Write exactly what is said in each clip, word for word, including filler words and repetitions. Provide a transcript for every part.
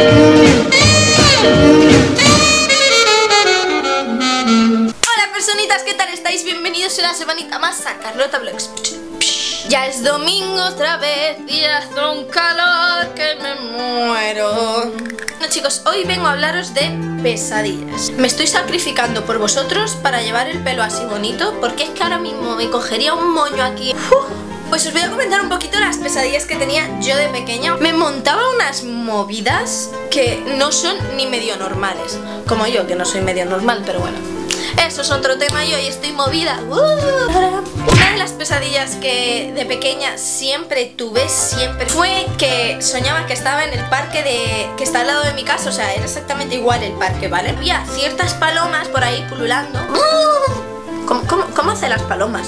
Hola personitas, ¿qué tal estáis? Bienvenidos una semanita más a Carlota Vlogs. Ya es domingo otra vez y hace un calor que me muero. Bueno chicos, hoy vengo a hablaros de pesadillas. Me estoy sacrificando por vosotros para llevar el pelo así bonito, porque es que ahora mismo me cogería un moño aquí. Uf. Pues os voy a comentar un poquito las pesadillas que tenía yo de pequeña. Me montaba unas movidas que no son ni medio normales. Como yo, que no soy medio normal, pero bueno, eso es otro tema y hoy estoy movida. uh. Una de las pesadillas que de pequeña siempre tuve, siempre, fue que soñaba que estaba en el parque de que está al lado de mi casa. O sea, era exactamente igual el parque, ¿vale? Había ciertas palomas por ahí pululando. ¿Cómo, cómo, cómo hacen las palomas?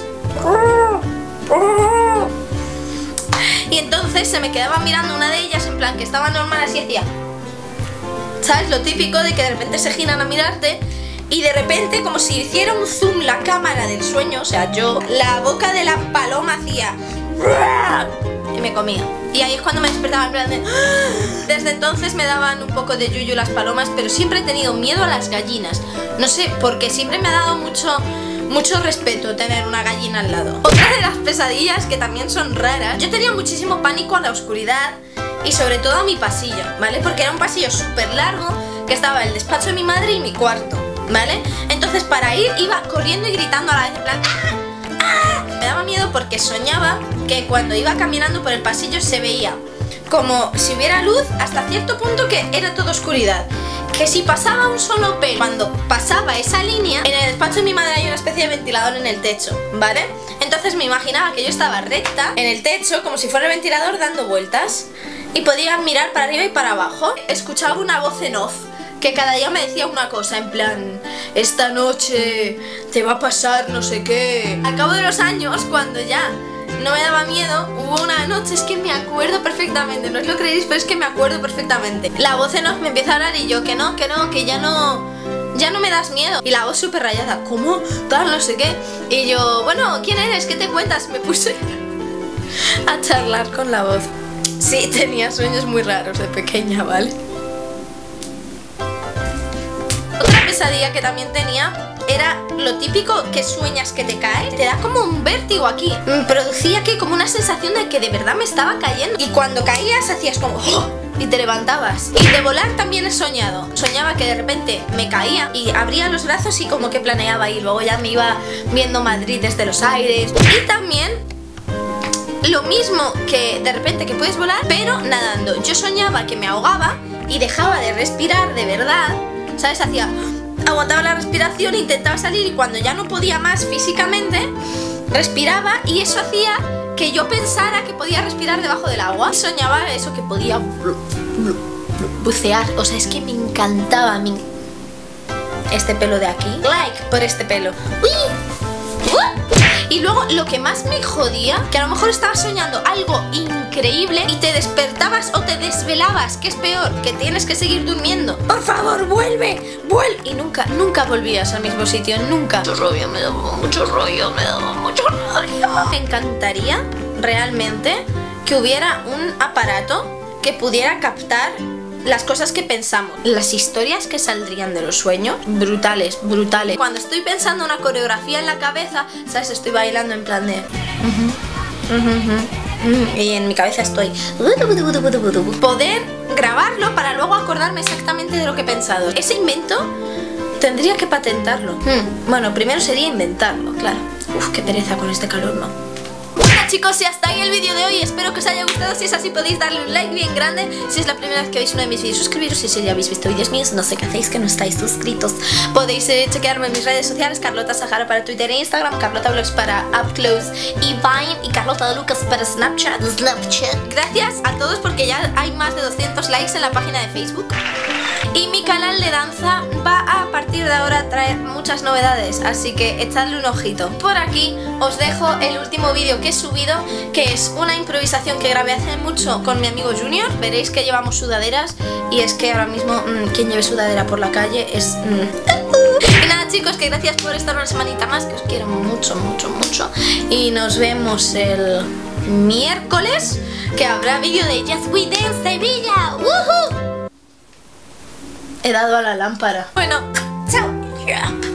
Y entonces se me quedaba mirando una de ellas en plan que estaba normal así, hacía, ¿sabes? Lo típico de que de repente se giran a mirarte y de repente, como si hiciera un zoom la cámara del sueño, o sea, yo, la boca de la paloma hacía y me comía. Y ahí es cuando me despertaba en plan de... Desde entonces me daban un poco de yuyu las palomas, pero siempre he tenido miedo a las gallinas. No sé, porque siempre me ha dado mucho... mucho respeto tener una gallina al lado. Otra de las pesadillas que también son raras, yo tenía muchísimo pánico a la oscuridad y sobre todo a mi pasillo, ¿vale? Porque era un pasillo súper largo que estaba el despacho de mi madre y mi cuarto, ¿vale? Entonces para ir iba corriendo y gritando a la vez en plan ¡ah! ¡ah! Me daba miedo porque soñaba que cuando iba caminando por el pasillo se veía como si hubiera luz hasta cierto punto que era todo oscuridad. Que si pasaba un solo pelo, cuando pasaba esa línea, en el despacho de mi madre hay una especie de ventilador en el techo, ¿vale? Entonces me imaginaba que yo estaba recta en el techo, como si fuera el ventilador dando vueltas, y podía mirar para arriba y para abajo. Escuchaba una voz en off que cada día me decía una cosa, en plan, esta noche te va a pasar no sé qué. Al cabo de los años, cuando ya no me daba miedo, hubo una noche, es que me acuerdo perfectamente, no os lo creéis, pero es que me acuerdo perfectamente. La voz en off me empieza a hablar y yo, que no, que no, que ya no, ya no me das miedo. Y la voz súper rayada, ¿cómo? Tal, no sé qué. Y yo, bueno, ¿quién eres? ¿Qué te cuentas? Me puse a charlar con la voz. Sí, tenía sueños muy raros de pequeña, ¿vale? Otra pesadilla que también tenía era lo típico que sueñas que te caes, te da como un vértigo aquí. Me producía aquí como una sensación de que de verdad me estaba cayendo. Y cuando caías hacías como ¡oh! Y te levantabas. Y de volar también he soñado. Soñaba que de repente me caía y abría los brazos y como que planeaba y luego ya me iba viendo Madrid desde los aires. Y también lo mismo que de repente que puedes volar, pero nadando. Yo soñaba que me ahogaba y dejaba de respirar de verdad, ¿sabes? Hacía... aguantaba la respiración, intentaba salir y cuando ya no podía más físicamente, respiraba y eso hacía que yo pensara que podía respirar debajo del agua. Y soñaba eso, que podía bucear. O sea, es que me encantaba a mí este pelo de aquí. Like por este pelo. ¡Uy! Y luego lo que más me jodía, que a lo mejor estabas soñando algo increíble y te despertabas o te desvelabas, que es peor, que tienes que seguir durmiendo. Por favor, vuelve, vuelve. Y nunca, nunca volvías al mismo sitio, nunca. Mucho rollo, me daba mucho rollo, me daba mucho rollo. Me encantaría realmente que hubiera un aparato que pudiera captar las cosas que pensamos, las historias que saldrían de los sueños, brutales, brutales. Cuando estoy pensando una coreografía en la cabeza, ¿sabes? Estoy bailando en plan de... Uh-huh, uh-huh, uh-huh, y en mi cabeza estoy... Poder grabarlo para luego acordarme exactamente de lo que he pensado. Ese invento tendría que patentarlo. Hmm. Bueno, primero sería inventarlo, claro. Uf, qué pereza con este calor, ¿no? Chicos, y hasta ahí el vídeo de hoy. Espero que os haya gustado. Si es así, podéis darle un like bien grande. Si es la primera vez que veis uno de mis vídeos, suscribiros. Y si ya habéis visto vídeos míos, no sé qué hacéis que no estáis suscritos. Podéis eh, chequearme en mis redes sociales: Carlota Sahara para Twitter e Instagram, Carlota Vlogs para Up Close y Vine, y Carlota de Lucas para Snapchat. Snapchat. Gracias a todos porque ya hay más de doscientos likes en la página de Facebook. Y mi canal de danza va a, a partir de ahora a traer muchas novedades, así que echadle un ojito. Por aquí os dejo el último vídeo que he subido, que es una improvisación que grabé hace mucho con mi amigo Junior. Veréis que llevamos sudaderas y es que ahora mismo mmm, quien lleve sudadera por la calle es... Mmm. Y nada chicos, que gracias por estar una semanita más, que os quiero mucho, mucho, mucho. Y nos vemos el miércoles, que habrá vídeo de Just We Dance Sevilla. ¡Woohoo! He dado a la lámpara. Bueno, chao.